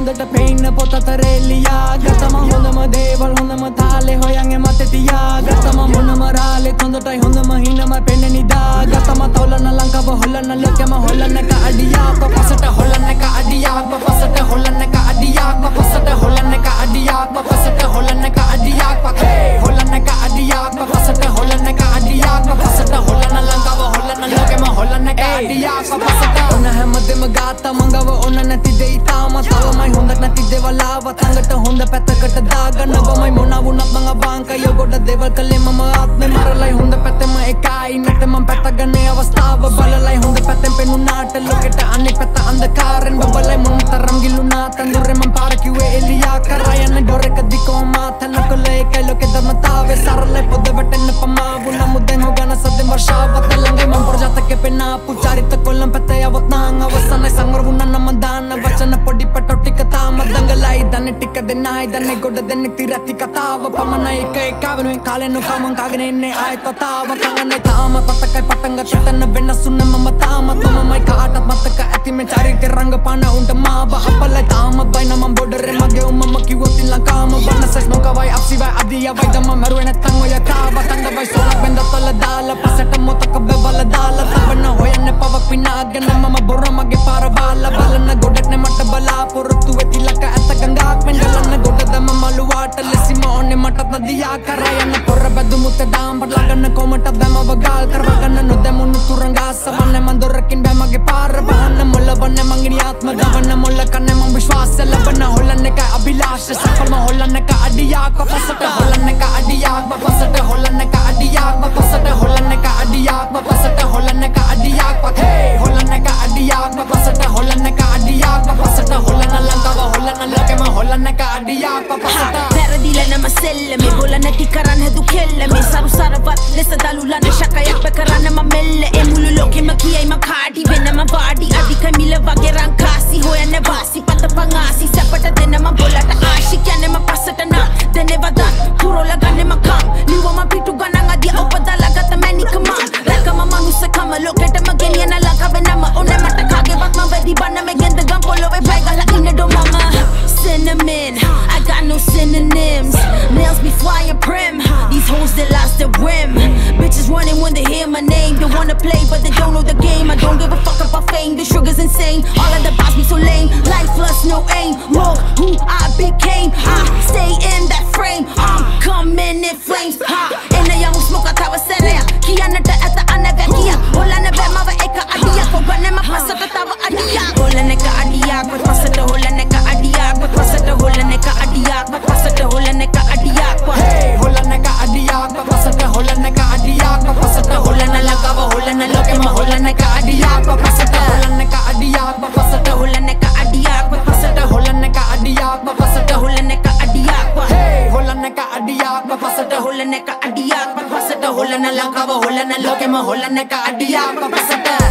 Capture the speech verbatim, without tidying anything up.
හොඳට පේන්න පොත තරෙලියා ගතම හොඳම දේවල් හොඳම තාලේ හොයන්ගේ මතේ තියා ගතම මොනම රාලේ හොඳටයි හොඳම හිනම පෙන්න නිදා ගතම තොලන ලංකාව හොලන ලෝකෙම හොලන එක අඩියාක් පපසට හොලන එක අඩියාක් පපසට හොලන එක අඩියාක් පපසට හොලන එක අඩියාක් පපසට හොලන එක අඩියාක් පකේ හොලන එක අඩියාක් පපසට හොලන එක අඩියාක් පපසට හොලන ලංකාව හොලන ලෝකෙම හොලන එක අඩියාක් පපසට ඔන්න හැමදෙම ගාතා මංගව ඔන්න නැති දෙයි තාම තවමයි හොඳ නැති දේවල් ආවත් අඟට හොඳ පැත්තකට දාගන්නවමයි මොනවා වුණත් මං අවාංකය ගොඩ දේවල් කලේ මම ආත්මේ මරලයි හොඳ පැත්තම එකයි නැත්නම් මං පැත්ත ගන්නේ අවස්ථාව බලලයි හොඳ පැත්තෙන් පෙනුනාට ලෝකෙට අනිත් පැත්ත අන්ධකාරෙන් බබලයි මොනතරම් ගිලුණා තඳුරේ මං පාර කිව්වේ එලියා කරා යන ඩොරක දිකෝ මාතන කොලේ එකයි ලෝකෙ ධර්මතාවේ සරලයි පොද වැටෙන්න පමාවු නමුදෙන් හොගන සද්දෙන් වර්ෂාවත් ළඟේ මං ප්‍රජාතකේ පෙන්නා පුචාරිත කොල්ලම් පැත්තේ යවත් නාං අවසනයි සංවර වුණා නම් දාන වචන පොඩි පටෝ ටික තාම දඟලයි දන්නේ ටික දෙන්නයි දන්නේ ගොඩ දෙන්නෙක් තිරති කතාව පමණයි එක එක වෙනුවෙන් කාලේ නොකමන් කාගෙන ඉන්නේ ආයෙත් වතාව කංගනේ තාම පතකයි පටංග චතන වෙනසුන්න මම තාම මමයි කාටත් මතක ඇති මේ චරිත රංගපාන උන්ට මාව අපලයි තාම බයින මම බෝඩරේ මගේ උම්මම කිව්වොත් ලංකාම වන්නසස් නොකවයි අප්සිවයි අදියවයි දම මරුවේ නැත්තම් ඔය කාව තංගවයි සෝලක් බෙන්දතල දාලා පසට මොතක බබල දාලා තබන හොයන්න පවක් විනාගෙන මම බොර මගේ පාර බාලා බලන ගොඩක් නේ මට බලාපොරොත්තු වෙති ලක ඇත ගංගාක් මෙන් ගලන්න ගොඩ දම මලුවාට ලෙසිම ඕනේ මටත් නදියා කරා යන පොර බදු මුත දාම් බඩලගන්න කොමට දැම වගාල් කරවගන්න නොදැමුණු තුරංගාසවන්න මන් දොරකින් බෑ මගේ පාර බහන්න මොළ වන්න මංගිනි ආත්ම ගවන්න මොළ කන්නේ මං විශ්වාස ලබන හොලන්න එක අභිලාෂ සඵලම හොලන්න එක අඩියාක් පසට හොලන්න එක අඩියාක් පසට හොලන්න එක අඩියාක් පසට හොලන්න එක අඩියාක් පසට හොලන්න එක අඩියාක් පතේ හොලන්න එක අඩියාක් පසට හොලන්න එක අඩියාක් පසට හොලන්න ලංකාව හොලන්න ලෝකෙම හොලන්න එක අඩියාක් පසට පැරදිලා නම සෙල්ල මේ බොල නැති කරන්න හදු කෙල්ල මේ සරු සරවත් ලෙස දලුලන ශකයක් බ කරන්න මම මෙල්ල ඒ මුළු ලෝකෙම කියයි මම කාඩි වෙනම වාඩි අධික මිල වගේ රංකාසි හොයන්න වාසි පතපන් ආසි සැපට දෙන්න මම බොලට ආශි කියන්නේ මම පස්සට නා දෙන්නේ වදන් පුරෝල ගන්නේ මම කම් නිව මම පිටු ගණන් අධිය උපදලා ගත මැනිකම ලකම මනුස්සකම ලෝකෙටම ගෙනියන ලංකාවේ නම ඕනේ මට කාගේවත් මම වෙදි බන්න මේ ගෙන්ද ගම් පොළොවේ බයිගලා ඉන්නේ ඩෝ මම cinnamon I got no synonyms nails be flying prim these hoes that lost their whim bitches running when they hear my name they wanna play but they don't know the game I don't give a fuck about fame the sugar's insane all of the boss be so lame lifeless no aim look who I became I stay in that frame I'm coming in flames ha in a young smoke I tower senaya kiyanata at the anavekia holana ve mava eka adiya ko ganne ma pasata tawa adiya holana ka adiya ko pasata holana ka adiya ko pasata holana ka adiya ko pasata holana ka adiya ko hey holana ka adiya ko pasata holana ka adiya ko pasata holana lagawa holana loke ma holana ka adiya ko pasata holana ka adiya ko pasata holana ka adiya ko pasata holana ka adiya ko pasata holana ka adiya ko hey holana ka adiya ko pasata holana ka adiya ko pasata holana lagawa holana loke ma holana ka adiya ko pasata